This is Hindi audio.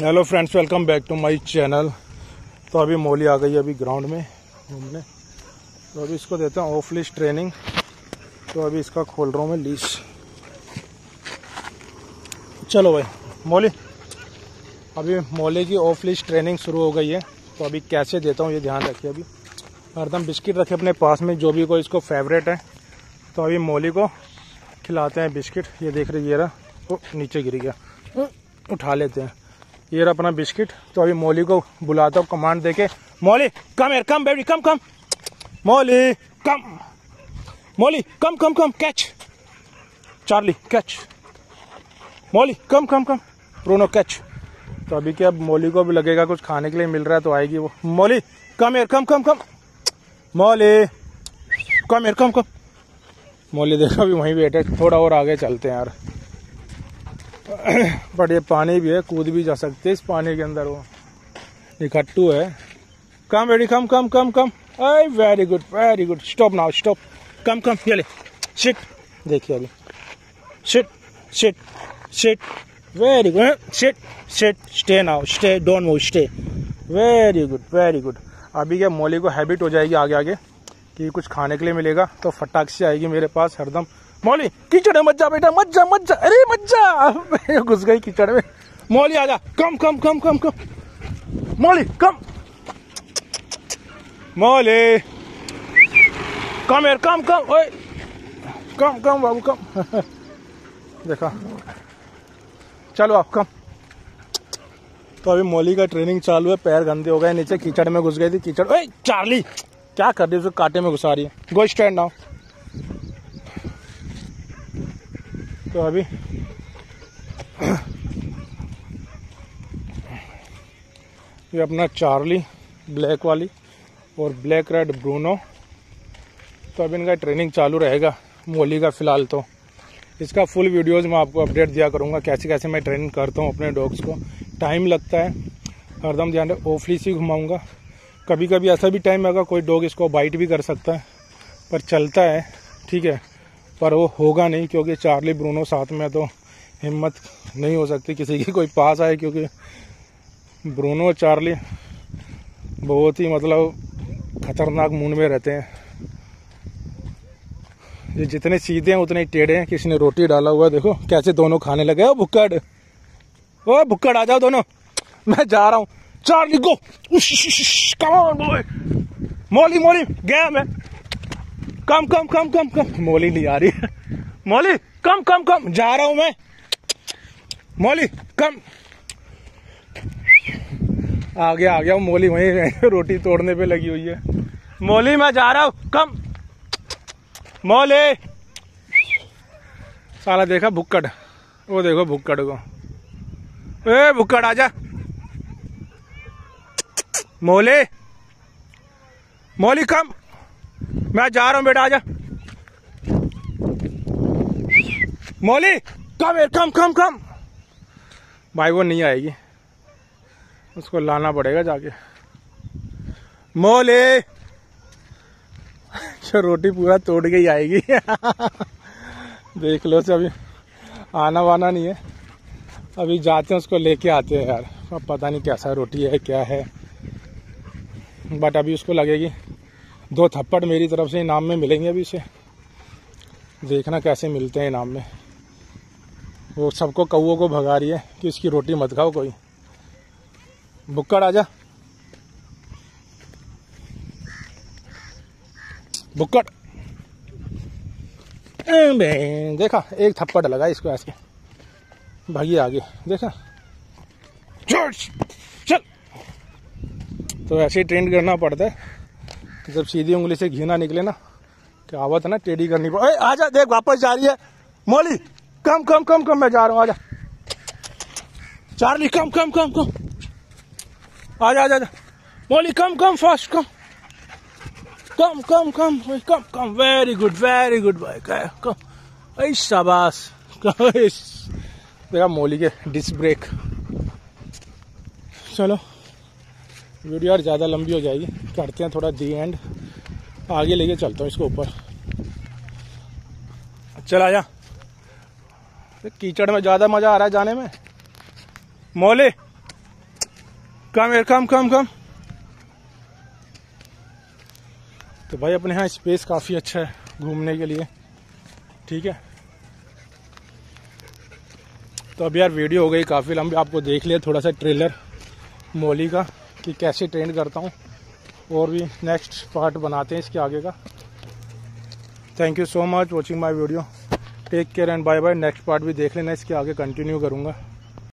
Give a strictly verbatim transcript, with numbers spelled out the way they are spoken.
Hello friends, welcome back to my channel. तो अभी मौली आ गई है अभी ग्राउंड में घूमने, तो अभी इसको देते हैं ऑफ लीश ट्रेनिंग। तो अभी इसका खोल रहा हूँ मैं लीश। चलो भाई मौली, अभी मौली की ऑफ लीश ट्रेनिंग शुरू हो गई है। तो अभी कैसे देता हूँ ये ध्यान रखिए। अभी हरदम बिस्किट रखे अपने पास में, जो भी कोई इसको फेवरेट है। तो अभी मौली को खिलाते हैं बिस्किट। ये देख रही ये रहा, वो नीचे गिर गया, उठा लेते हैं। ये रहा अपना बिस्किट। तो अभी मौली को बुलाता हूँ कमांड देके, मौली कम यार, come baby, come come, Molly come, Molly come come come, catch Charlie, catch Molly, come come come, Bruno catch. तो अभी क्या, मौली को भी लगेगा कुछ खाने के लिए मिल रहा है तो आएगी वो। मौली कम यार, कम कम कम, मौली कम यार, कम कम। मौली देखो अभी वहीं बैठे, थोड़ा और आगे चलते हैं यार। बट ये पानी भी है, कूद भी जा सकते हैं इस पानी के अंदर। वो इकट्ठू है। कम बेटी, come come come come, I very good very good, stop now stop, come come, ये ले शिट। देखिए अभी sit sit sit, very good, sit sit, stay now, stay, don't move, stay, very good very good. अभी क्या, मौली को हैबिट हो जाएगी आगे आगे कि कुछ खाने के लिए मिलेगा तो फटाक से आएगी मेरे पास हरदम। मौली कीचड़ में मत जा बेटा, मत जा मत जा, अरे मत जा, घुस गई कीचड़ में। मौली आजा, कम come come come come, Molly come, Molly come यार, कम कम, ओए कम कम बाबू कम। देखा, चलो आप कम। तो अभी मौली का ट्रेनिंग चालू है। पैर गंदे हो गए, नीचे कीचड़ में घुस गई थी। कीचड़, ओए चार्ली क्या कर रही है, उसको कांटे में घुसा रही है। Go stand now. तो अभी ये अपना चार्ली ब्लैक वाली और ब्लैक रेड ब्रूनो। तो अभी इनका ट्रेनिंग चालू रहेगा मौली का। फिलहाल तो इसका फुल वीडियोस मैं आपको अपडेट दिया करूंगा, कैसे कैसे मैं ट्रेनिंग करता हूँ अपने डॉग्स को। टाइम लगता है, हरदम ध्यान रहे, ऑफ लीश ही घुमाऊंगा। कभी कभी ऐसा भी टाइम आएगा कोई डॉग इसको बाइट भी कर सकता है, पर चलता है ठीक है, पर वो होगा नहीं क्योंकि चार्ली ब्रूनो साथ में, तो हिम्मत नहीं हो सकती किसी की कोई पास आए, क्योंकि ब्रूनो और चार्ली बहुत ही मतलब खतरनाक मूड में रहते हैं। ये जितने सीधे हैं उतने ही टेढ़े हैं। किसी ने रोटी डाला हुआ है, देखो कैसे दोनों खाने लगे। ओ भुक्कड़, ओ भुक्कड़ आ जाओ दोनों, मैं जा रहा हूँ। Charlie go, come on boy, Molly Molly गया मैं, कम कम कम कम कम। मौली नहीं आ रही है, मौली कम कम कम, जा रहा हूं मैं, मौली कम। आ गया आ गया मौली, वहीं रोटी तोड़ने पे लगी हुई है। मौली मैं जा रहा हूं, कम मौली। साला देखा भुक्कड़, वो देखो भुक्कड़ को, ए भुक्कड़ आजा, मौली मौली कम, मैं जा रहा हूं बेटा, आजा मौली, कम यार, कम कम कम। भाई वो नहीं आएगी, उसको लाना पड़ेगा जाके। मौली रोटी पूरा तोड़ के ही आएगी। देख लो से, अभी आना वाना नहीं है। अभी जाते हैं उसको लेके आते हैं यार। अब पता नहीं कैसा रोटी है क्या है, बट अभी उसको लगेगी दो थप्पड़ मेरी तरफ से इनाम में मिलेंगे। अभी इसे देखना कैसे मिलते हैं इनाम में। वो सबको कौओं को भगा रही है कि इसकी रोटी मत खाओ कोई। भुक्कड़ आजा, भुक्कड़, देखा एक थप्पड़ लगा इसको ऐसे, भागी आगे, देखा चल चल। तो ऐसे ही ट्रेंड करना पड़ता है। जब सीधी उंगली से घी ना निकले ना, क्या आवत है ना, टेढ़ी करनी पड़े। आजा, देख वापस जा रही है मौली, कम कम कम कम, मैं जा रहा हूँ, आजा चार्ली, कम कम कम कम, आजा आजा Molly, come come, fast come come come come come come, very good very good भाई, कम, ऐ शाबाश। देखा मौली के डिस्क ब्रेक। चलो वीडियो यार ज़्यादा लंबी हो जाएगी, करते हैं थोड़ा दी एंड, आगे लेके चलता हूँ इसको ऊपर। चल आजा, कीचड़ में ज़्यादा मज़ा आ रहा है जाने में। मौली कम यार, कम कम कम। तो भाई अपने यहाँ स्पेस काफ़ी अच्छा है घूमने के लिए, ठीक है। तो अब यार वीडियो हो गई काफ़ी लंबी, आपको देख लिया थोड़ा सा ट्रेलर मौली का कि कैसे ट्रेन करता हूँ, और भी नेक्स्ट पार्ट बनाते हैं इसके आगे का। Thank you so much watching my video, take care and bye bye. Next part भी देख लेना, इसके आगे कंटिन्यू करूँगा।